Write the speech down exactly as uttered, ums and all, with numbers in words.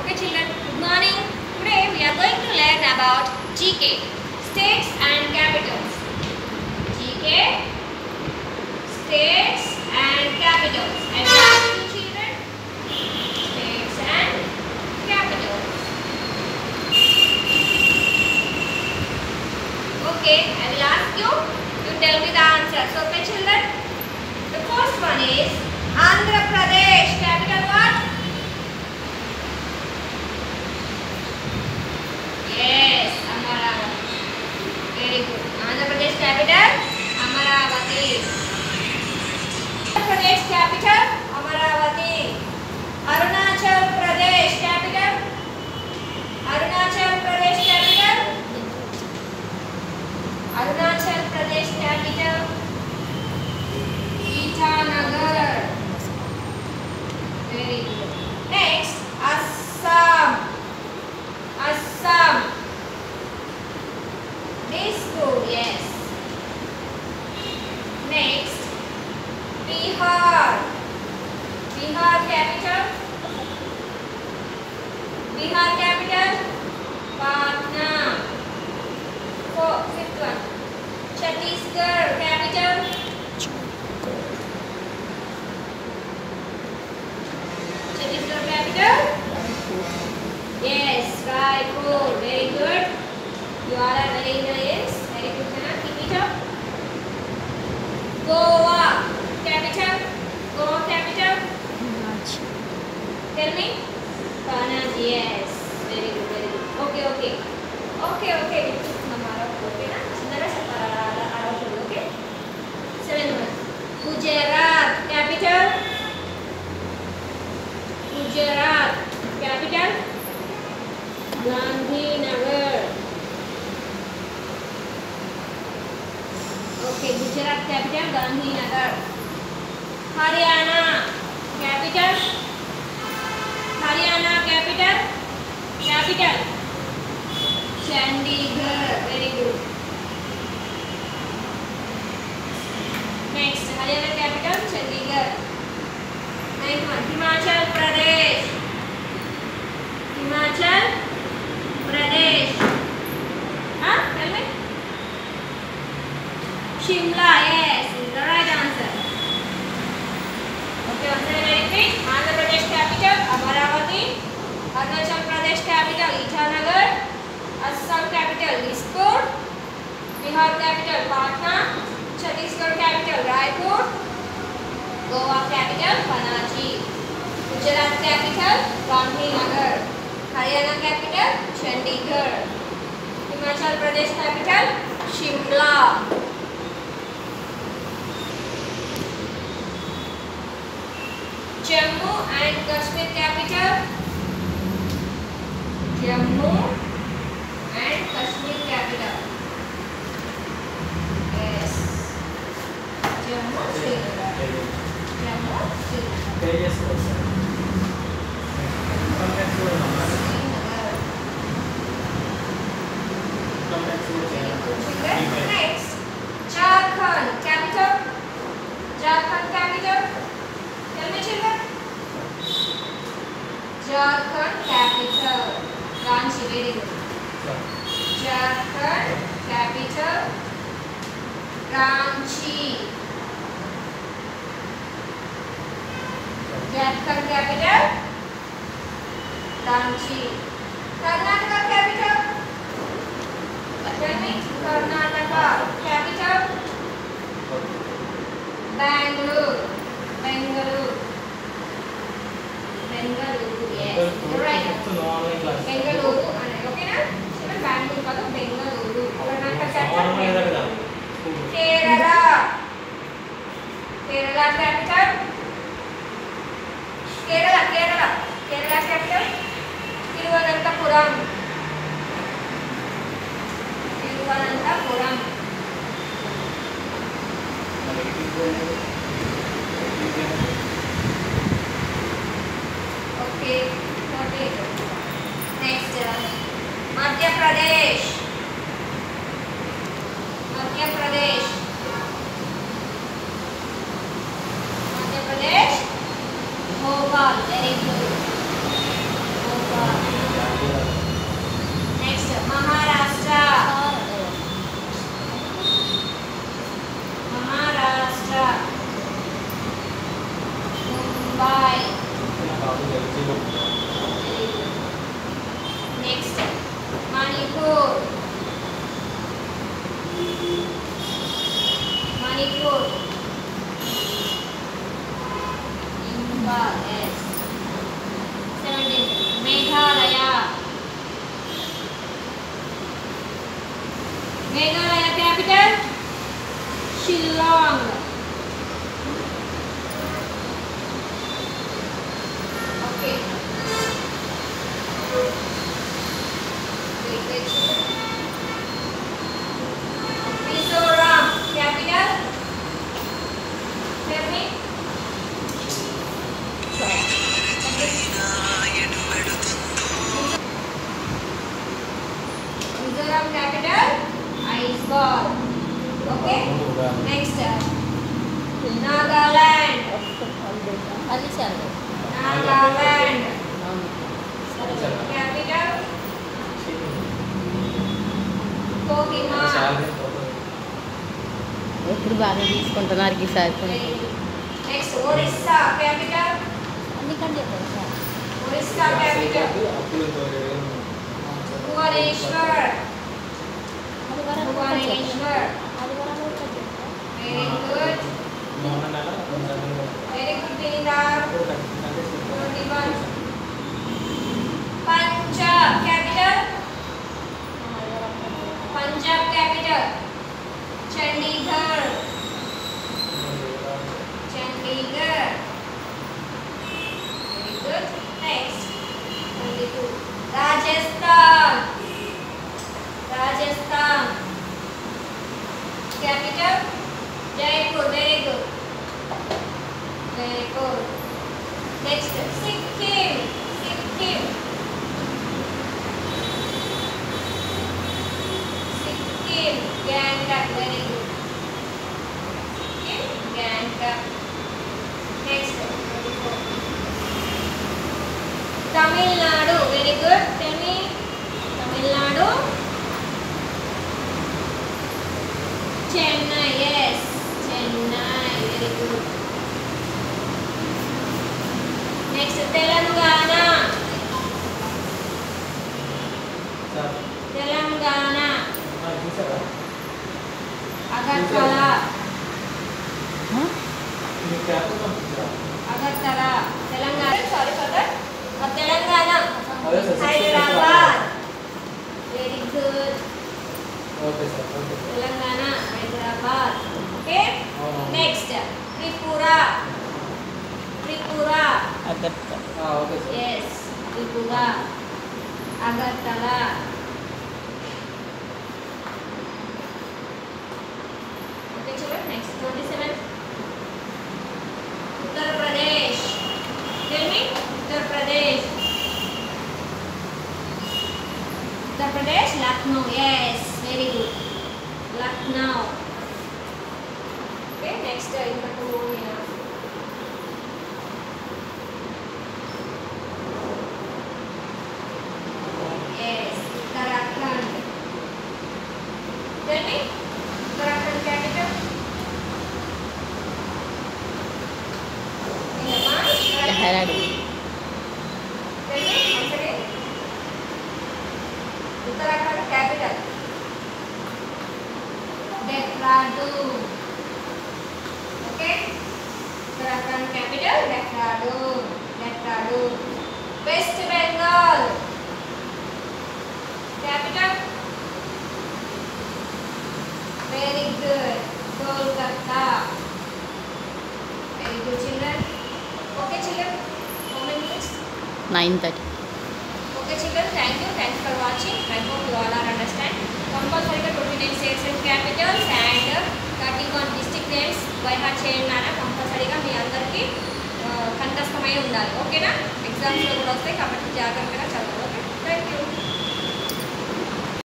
Okay children, good morning. Today we are going to learn about G K, states and capitals. G K, states and capitals. I will ask you children, states and capitals. Okay, I will ask you, you tell me the answers. Okay children, the first one is Andhra Pradesh, capital what? Yes, Amaravati. Very good. Andhra Pradesh capital, Amaravati. Andhra Pradesh capital, Amaravati. Arunachal Pradesh capital, Arunachal Pradesh capital, Arunachal Pradesh capital, Itanagar. Very good. Next, Assam. Assam. These two, yes. Next, Bihar. Bihar capital. Bihar capital, Patna. Four, fifth one. Chhattisgarh capital. Chhattisgarh capital. Yes, Raipur. Very good. You all are very nice. Very good, Kana. Keep it up. Goa. Capital. Goa capital. Tell me. Panaji. Yes. Very good. Very good. Okay. Okay. Okay. Okay. Okay. Na. Sundara separa arah dulu. Okay. Seven one. Gujarat. Capital. Gujarat. Capital. Gandhinagar. Okay, Gujarat capital Gandhinagar. Haryana capital. Haryana capital. Capital. Chandigarh. Very good. Next, Haryana capital Chandigarh. Ninth one, Himachal Pradesh. Himachal Pradesh. Huh? Tell me. Shimla. Yes, is the right answer. Okay, once again I repeat. Andhra Pradesh capital Amaravati. Arunachal Pradesh capital Itanagar. Assam capital Dispur. Bihar capital Patna. Chhattisgarh capital Raipur. Goa capital Panaji. Gujarat capital Gandhinagar. Haryana capital Chandigarh. Himachal Pradesh capital Shimla. Jammu and Kashmir capital. Jammu and Kashmir capital. Yes. Jammu Srinagar. Jammu Srinagar. Next, Jharkhand capital. Jharkhand capital. Tell me children. Jharkhand capital. Ranchi. Very good. Jharkhand capital. Ranchi. Jharkhand capital. Ranchi. Karnataka capital. Tell me. Karnataka capital. Bangalore. Bangalore. Bengaluru. Yes. You're right. Bengaluru. Okay na? Even Bangalore kato Bengaluru. Karnataka capital. Kerala. Kerala capital. Kerala. Kerala. Kerala capital. Thiruvananthapuram. Thiruvananthapuram. Okay. Noted. Next, uh, Madhya Pradesh. Madhya Pradesh. Madhya Pradesh. Bhopal. Very good. Bhopal. Next, Manipur. Manipur. Imphal, yes. seventeen. Meghalaya. Meghalaya capital? Shillong. Okay. Wait, wait. Mizoram capital? Tell me. Mizoram capital? Aizawl. Okay. Next. Nagaland. Nagaland. Capital? Kohima. ఎప్పుడు బాగా తీసుకుంటున్నారు ఈసారి Next, Orissa capital? అందుకంటే Orissa capital? Bhubaneswar. Bhubaneswar. Very good. Very good, Vinidar. twenty-one. Punjab capital? Punjab capital? Chandigarh. Chandigarh. Very good. Next. twenty-two. Rajasthan. Rajasthan. Capital? Jaipur. Very good. Very good. Next. Sikkim. Sikkim. Sikkim. Gangtok. Very good. Sikkim. Gangtok. Next. twenty-four. Tamil Nadu. Very good. Tell me. Tamil Nadu. Chennai. Yes. Chennai. Very good. Next. Telangana. Telangana. Agartala. Agartala. Telangana. Sorry for that. Uh, Telangana. Hyderabad. Very good. Okay, sir. Okay. Telangana. Hyderabad. Okay. Next. Tripura. Tripura. Agartala Ah, okay, sir. Yes. Tripura. Agartala. Okay, children. Next. twenty-seven. Uttar Pradesh. Tell me. Uttar Pradesh. Uttar Pradesh. Lucknow. Yes. Very good. Lucknow. Okay. Next. Uh, in the two. Yeah. Yes. Uttarakhand. Tell me. Uttarakhand capital. Dehradun Uttarakhand capital. Dehradun. Okay. Uttarakhand capital. Dehradun. Dehradun. West Bengal. Capital. Very good. Kolkata. Very good, children. Okay, children. How many minutes? Nine thirty Okay, children. Thank you. Thanks for watching. I hope you all are understand. Compulsory twenty-nine states